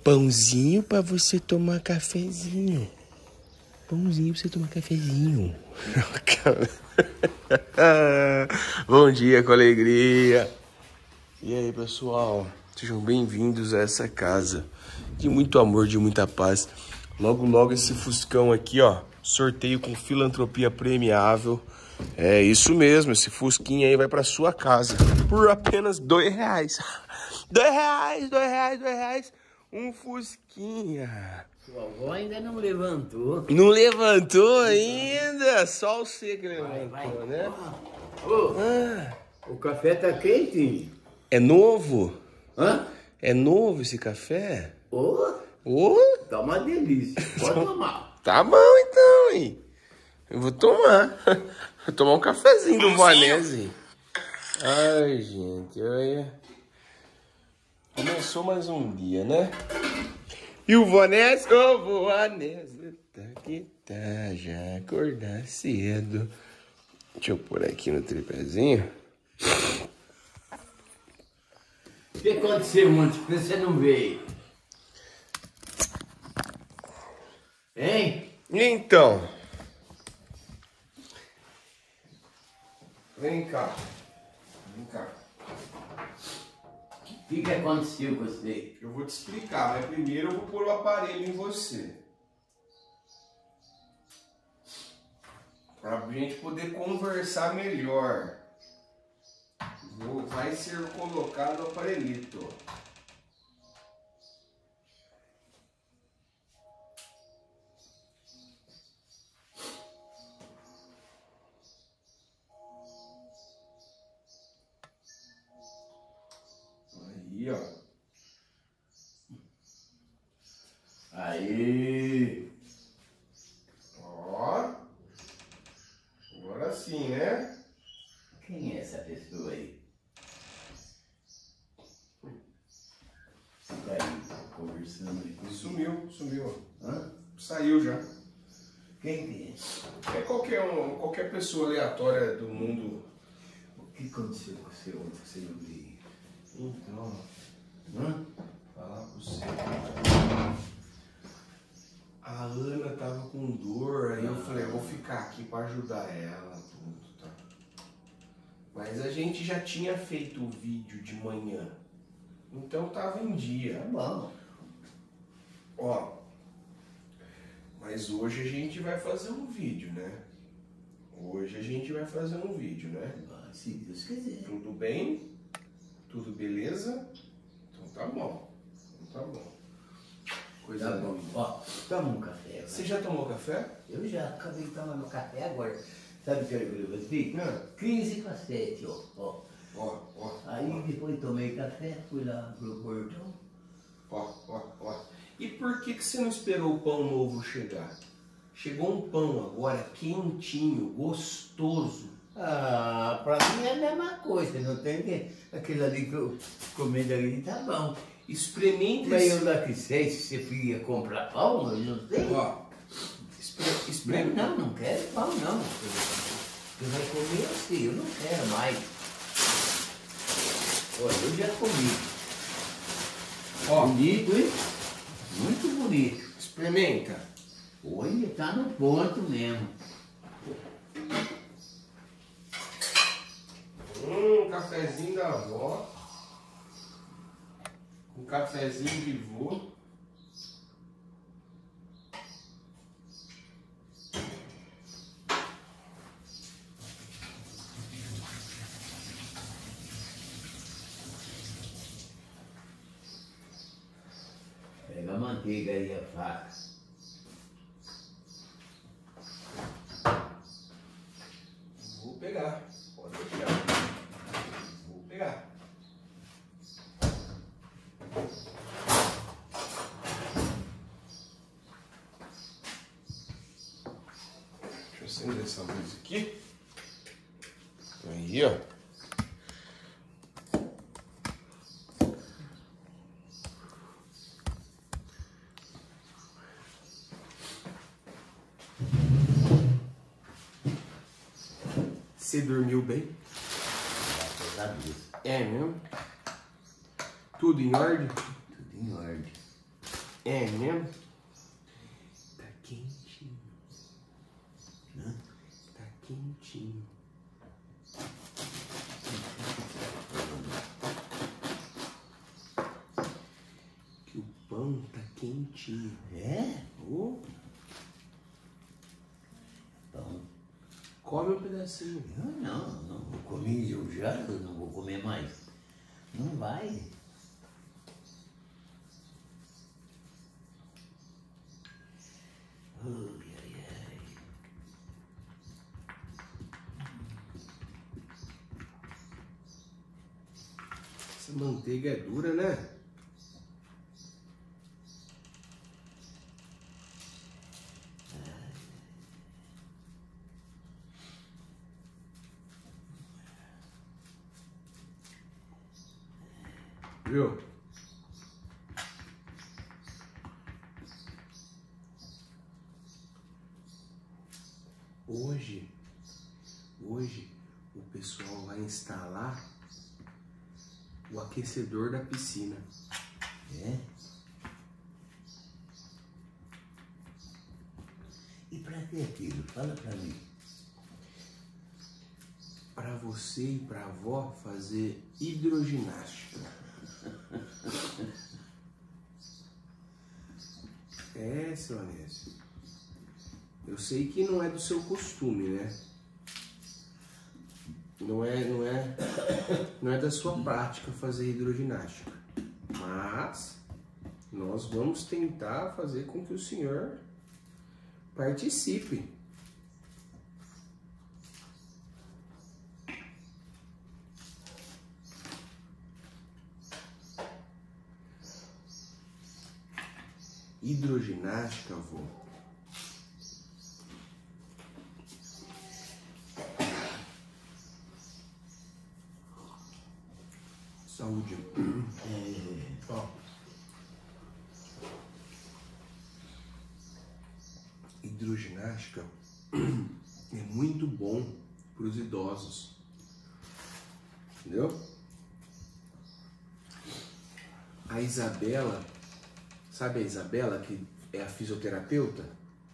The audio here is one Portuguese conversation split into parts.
Pãozinho pra você tomar cafezinho. Pãozinho pra você tomar cafezinho. Bom dia com alegria. E aí, pessoal? Sejam bem-vindos a essa casa de muito amor, de muita paz. Logo, logo esse Fuscão aqui, ó. Sorteio com filantropia premiável. É isso mesmo, esse Fusquinha aí vai pra sua casa por apenas R$2. R$2. Um Fusquinha. Sua avó ainda não levantou. Não levantou ainda? Só você que levantou, vai. né? O café tá quente. É novo? Hã? É novo esse café? Ô, tá uma delícia. Pode tomar. Tá bom então, hein? Eu vou tomar. Vou tomar um cafezinho do Vanese. Ai, gente, olha. Começou mais um dia, né? E o Vanese, Vanese, tá que tá, já acordar cedo. Deixa eu pôr aqui no tripézinho. O que aconteceu, Monte? Por que você não veio? Hein? Então. Vem cá. Vem cá. O que aconteceu com você? Eu vou te explicar, mas primeiro eu vou pôr o aparelho em você. Pra gente poder conversar melhor. Vai ser colocado o aparelhito. Aí, ó. Aí. Ó. Agora sim, né? Quem é essa pessoa aí? Tá aí, conversando aí. Sumiu. Hã? Saiu já. Quem é? É qualquer pessoa aleatória do mundo. O que aconteceu com você ontem que você não veio? Então, Hã? falar pra você. A Ana tava com dor, aí eu falei, eu vou ficar aqui pra ajudar ela, tudo, tá? Mas a gente já tinha feito o vídeo de manhã, então tava em dia. Tá bom. Ó, mas hoje a gente vai fazer um vídeo, né? Hoje a gente vai fazer um vídeo, né? Se Deus quiser. Tudo bem? Tudo beleza? Então tá bom. Então tá bom. Coisa Tá bom. linda. Ó, toma um café. Vai. Você já tomou café? Eu já acabei de tomar meu café agora. Sabe o que eu levantei? 15 para 7, ó. Ó. Aí depois tomei café, fui lá pro portão. Ó. E por que você não esperou o pão novo chegar? Chegou um pão agora quentinho, gostoso. Ah, pra mim é a mesma coisa, não tem que... Aquele ali que eu comendo ali tá bom. Experimente Mas esse... eu lá que sei se você ia comprar pão, eu não sei. Ó, experimente. Não quero pão não. Você vai comer assim, eu não quero mais. Olha, eu já comi. Ó, Bonito, hein? Muito bonito. experimenta. Olha, tá no ponto mesmo. Cafezinho da avó. Um cafezinho de vô. Pega a manteiga aí, a faca. Vou pegar. Pode deixar. Vou pegar. Deixa eu acender essa luz aqui. Aí, ó. Você dormiu bem? Graças a Deus. É mesmo? Tudo em ordem? Tudo em ordem. É mesmo? Tá quentinho. Hã? Tá quentinho. Que o pão tá quentinho. É? Oh, Então, come um pedacinho. eu não vou comer eu não vou comer mais. Não vai. Ai, ai, ai. Essa manteiga é dura, né? Viu? Hoje o pessoal vai instalar o aquecedor da piscina. É? E pra que aquilo? Fala pra mim. Para você e para a avó fazer hidroginástica. É, seu Anésio. Eu sei que não é do seu costume, né? Não é da sua prática fazer hidroginástica. Mas nós vamos tentar fazer com que o senhor participe. Hidroginástica, avô. Saúde. Ó. Hidroginástica é muito bom para os idosos. Entendeu? A Isabela, sabe a Isabela, que é a fisioterapeuta?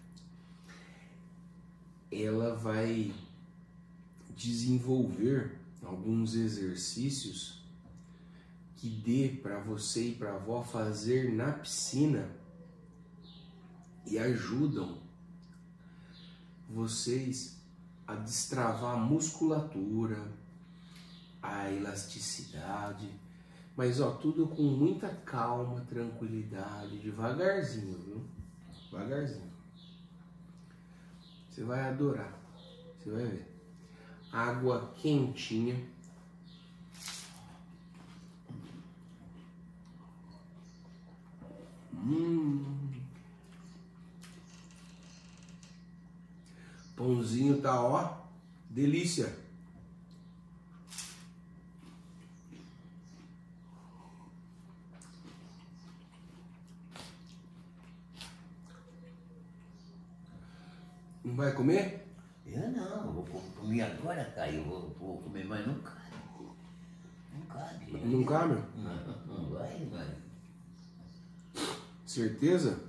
Ela vai desenvolver alguns exercícios que dê para você e para a avó fazer na piscina e ajudam vocês a destravar a musculatura, a elasticidade, mas ó, tudo com muita calma, tranquilidade, devagarzinho, viu? Devagarzinho. Você vai adorar, você vai ver. Água quentinha. Pãozinho tá, ó, delícia. Não vai comer? Eu não vou comer agora, Caio. Vou comer, mas não cabe. Não cabe. Não cabe? Não vai. Certeza?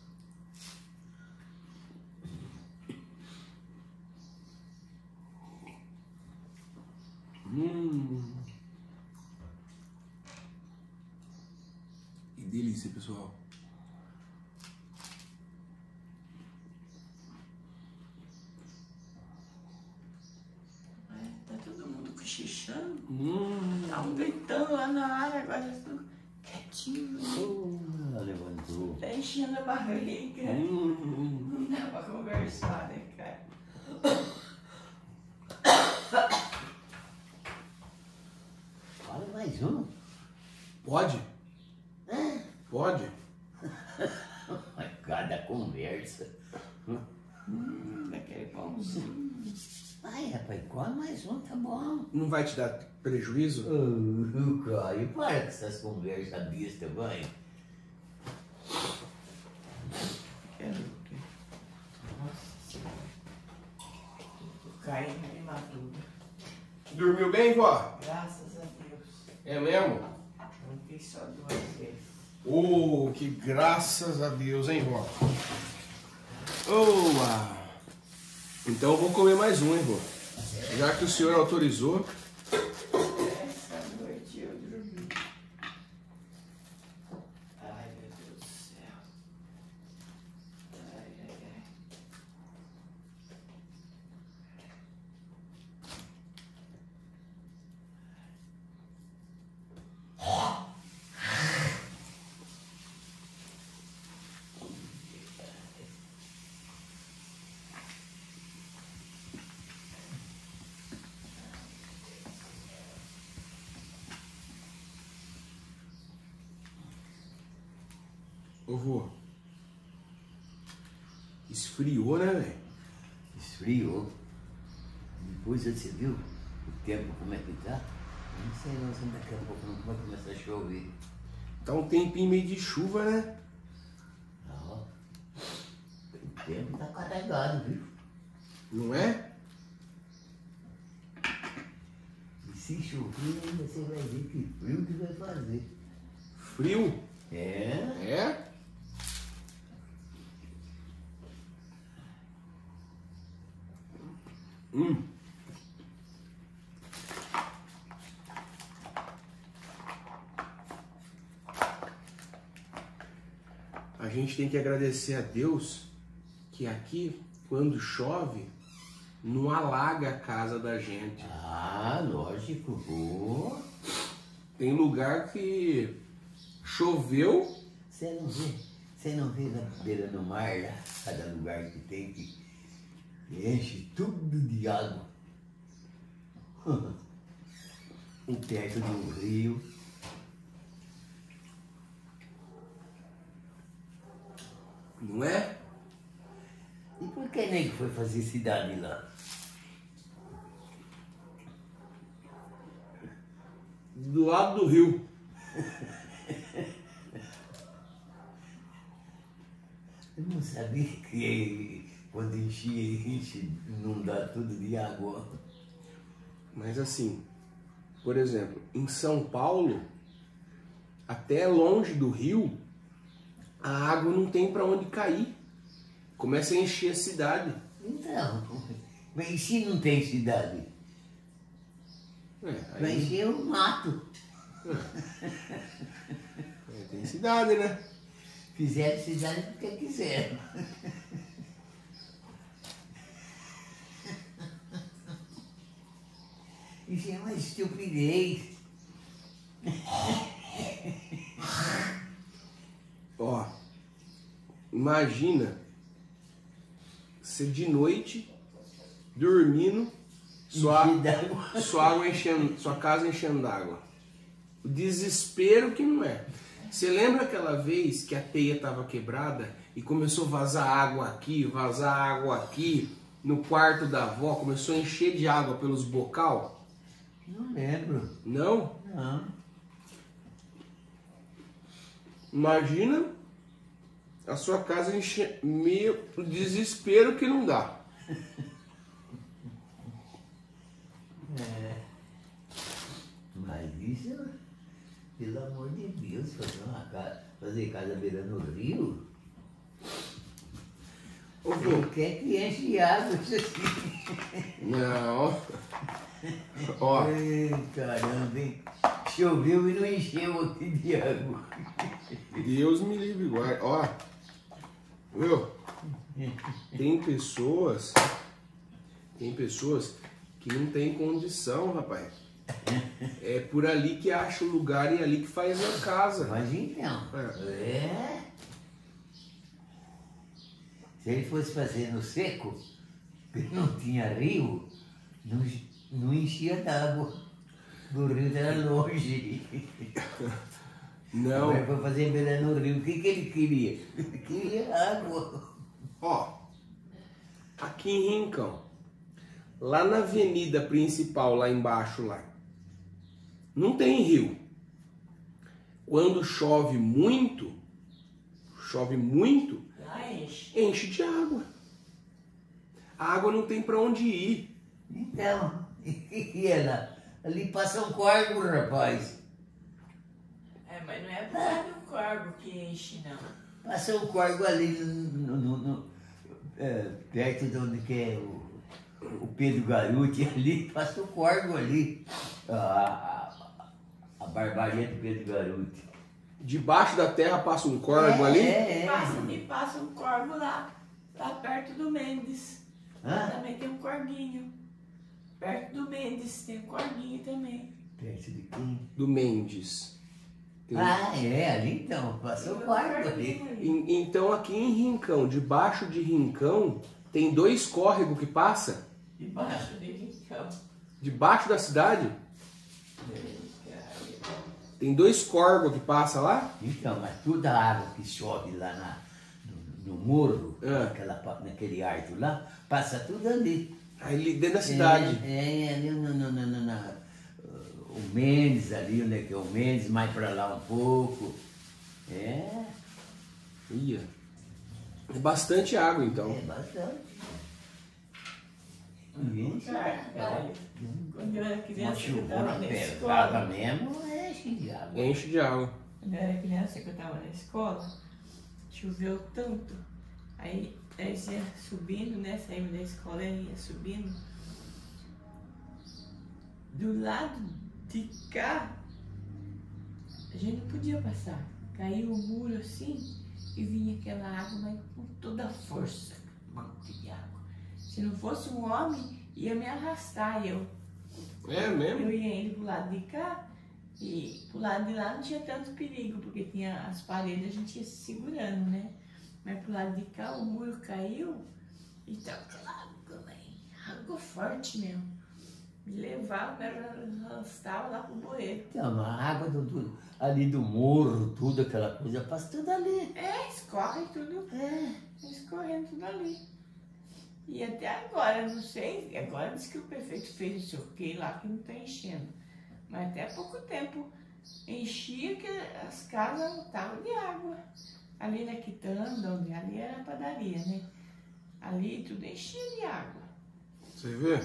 Que delícia, pessoal. Tá todo mundo cochichando. Estavam gritando lá na área, agora já estou quietinho. Levantou. Tá enchendo a barriga. Não dá pra conversar, né, cara? Fala mais um. Pode? Pode? Cada conversa. Daquele pãozinho. Ai, rapaz, come mais um, tá bom. Não vai te dar prejuízo? Caio, para com essas conversas bestas, vai. Quero o quê? Nossa Senhora. Caí na queimadura. Dormiu bem, vó? Graças a Deus. É mesmo? Não fiz só 2 vezes. Oh, que graças a Deus, hein, vó? Oh, então eu vou comer mais um, hein, vó? Já que o senhor autorizou. Essa noite eu dormi. Ai, meu Deus do céu. Ai, ai, ai. Ô, vô. Esfriou, né, velho? Esfriou. Depois você viu o tempo como é que tá? Eu não sei não, se daqui a pouco não vai começar a chover. Tá um tempinho meio de chuva, né? Ó, o tempo tá carregado, viu? Não é? E se chover ainda você vai ver que frio que vai fazer. Frio? É? É? A gente tem que agradecer a Deus que aqui, quando chove, não alaga a casa da gente. Ah, lógico. Pô. Tem lugar que choveu, Você não vê na beira do mar, lá, cada lugar que tem que enche tudo de água. E perto do rio. não é? E por que nem que foi fazer cidade lá? Do lado do rio. Eu não sabia que quando enche, inundar tudo de água. Mas assim, por exemplo, em São Paulo, até longe do rio, a água não tem para onde cair. Começa a encher a cidade. Então, mas e se não tem cidade? Vai Aí, encher o mato. tem cidade, né? Fizeram cidade porque quiseram. Isso é uma estupidez. Ó, imagina você de noite dormindo, Encher d'água. sua água enchendo, sua casa enchendo d'água. O desespero que não é. Você lembra aquela vez que a teia estava quebrada e começou a vazar água aqui, no quarto da avó, começou a encher de água pelos bocal? Não lembro. Não? Não. Imagina a sua casa encher, meio desespero que não dá. Mas isso, pelo amor de Deus, fazer casa beirando o rio, Ô, vô, ele quer que enche de água isso aqui. não. Ó, Ei, caramba, hein? Choveu e não encheu aqui de água. Deus me livre, guarda. Ó, viu? Tem pessoas que não tem condição, rapaz. É por ali que acha o lugar e é ali que faz a casa. Mas então, se ele fosse fazer no seco, que não tinha rio, não enchia d'água. Do rio era longe. Não. Agora, para fazer beirando no rio, o que ele queria? Ele queria água. Ó, aqui em Rincão, lá na avenida principal, lá embaixo, lá, não tem rio. Quando chove muito, Lá enche. enche de água. A água não tem para onde ir. Então, e ela? Ali passa um córrego, rapaz. É, mas não é por causa do corvo que enche, não. Passa o corvo ali perto de onde que é o Pedro Garuti ali, passa o corvo ali. A barbaria do Pedro Garuti. Debaixo da terra passa um corvo ali? Passa um corvo lá perto do Mendes. Hã? Também tem um corguinho. Perto do Mendes tem um corguinho também. Perto de quem? Do Mendes. Tem um- Ali então, passou o corvo ali. Então aqui em Rincão, debaixo de Rincão, tem 2 córregos que passa? Debaixo de Rincão. Debaixo da cidade? Tem 2 córregos que passa lá? Então, mas toda a água que chove lá no morro, naquele arco lá, passa tudo ali. Aí dentro da cidade. Ali o Mendes ali, onde é que é o Mendes, mais pra lá um pouco. Ia. É bastante água então. É bastante. Quando eu era criança, que eu Uma estava na pescada escola. mesmo, enche de água. Enche de água. Quando eu era criança, que eu estava na escola, choveu tanto. Aí você ia subindo, né? Saímos da escola e ia subindo. Do lado de cá, a gente não podia passar. Caiu o muro assim e vinha aquela água, mas com toda a força. Um monte de água. Se não fosse um homem, ia me arrastar. Eu Mesmo? ia indo pro lado de cá e pro lado de lá não tinha tanto perigo, porque tinha as paredes, a gente ia se segurando, né? Mas pro lado de cá o muro caiu e tava aquela água, água forte mesmo. Me levava, me arrastava lá pro bueiro. Então, a água ali do morro, tudo, aquela coisa, passa tudo ali. Escorre tudo. Escorrendo tudo ali. E até agora, não sei, agora diz que o prefeito fez não sei o que lá que não tá enchendo. Mas até há pouco tempo enchia que as casas estavam de água. Ali na Quitanda, onde ali era a padaria, né? Ali tudo enchia de água. Você vê?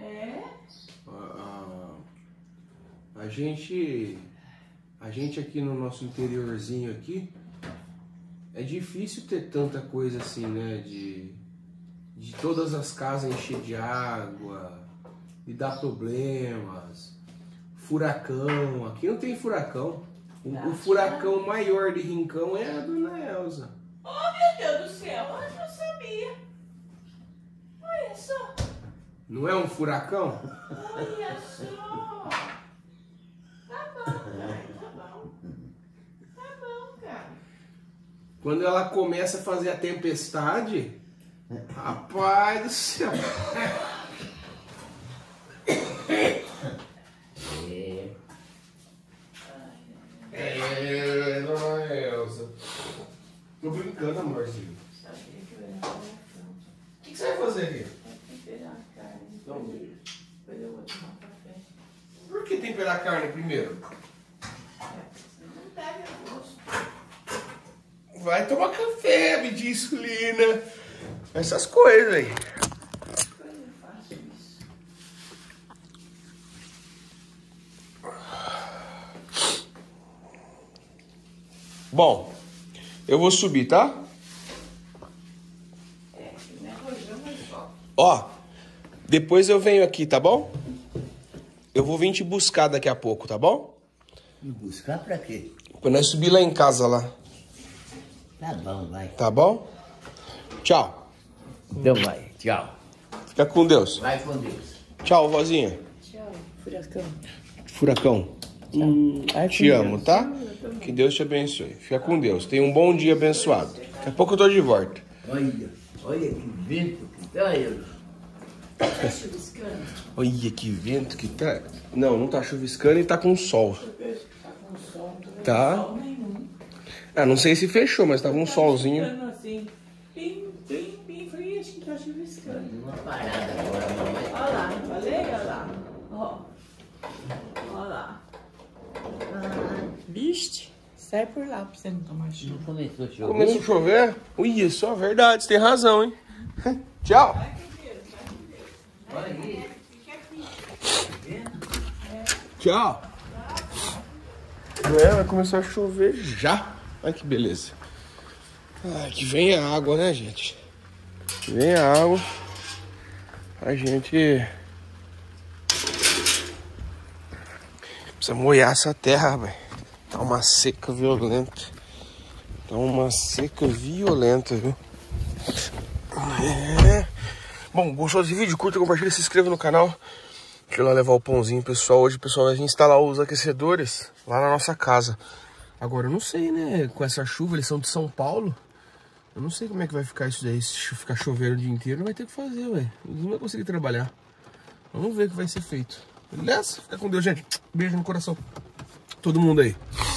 A gente aqui no nosso interiorzinho aqui, é difícil ter tanta coisa assim, né? De todas as casas encher de água, de dar problemas, furacão. Aqui não tem furacão. O furacão maior de Rincão é a Dona Elza. Oh, meu Deus do céu, eu não sabia. Olha só. Não é um furacão? Olha só. Tá bom, cara, tá bom. Tá bom, cara. Quando ela começa a fazer a tempestade, rapaz do céu. Dona Elza. Tô brincando, amorzinho. Sabia que eu era furacão. O que você vai fazer aqui? Vai temperar a carne. Então, Depois eu vou tomar café. por que temperar a carne primeiro? Não pega gosto. Vai tomar café, medir insulina. Essas coisas aí. Coisa eu faço isso. Bom, eu vou subir, tá? Não é rojão, mas só. Ó, depois eu venho aqui, tá bom? Eu vou vir te buscar daqui a pouco, tá bom? Me buscar pra quê? Quando nós subir lá em casa lá, Tá bom, vai. tá bom? Tchau. Então vai, tchau. Fica com Deus. Vai com Deus. Tchau, vozinha. Tchau, furacão. Furacão. Te amo, tá? Que Deus te abençoe. Fica com Deus. Tenha um bom dia abençoado. Daqui a pouco eu tô de volta. Olha que vento que tá, eu. Tá chuviscando? Olha que vento que tá. Não, não tá chuviscando e tá com sol. Tá com sol, não tô Tá. vendo sol nenhum. Ah, não sei se fechou, mas tava um Tá solzinho. chuviscando assim, bem frio, acho que tá chuviscando. Uma parada agora, mamãe. Olha lá, falei? Olha lá. Ó. Olha lá. Vixe, sai por lá pra você não tomar chuva. Não começou a chover? Começou a chover? Ui, isso é verdade, você tem razão, hein? Tchau. Olha aí. Tchau. Vai começar a chover já. Olha que beleza. Que vem a água, né, gente? Que vem a água. A gente precisa molhar essa terra, velho. Tá uma seca violenta. Tá uma seca violenta, viu? Bom, gostou desse vídeo? Curta, compartilha, se inscreva no canal. Deixa eu lá levar o pãozinho, pessoal. Hoje, pessoal, a gente instalar os aquecedores lá na nossa casa. Agora, eu não sei, né? Com essa chuva, eles são de São Paulo. Eu não sei como é que vai ficar isso daí. Se ficar chovendo o dia inteiro, não vai ter o que fazer, velho. Não vai conseguir trabalhar. Vamos ver o que vai ser feito. Beleza? Fica com Deus, gente. Beijo no coração. Todo mundo aí.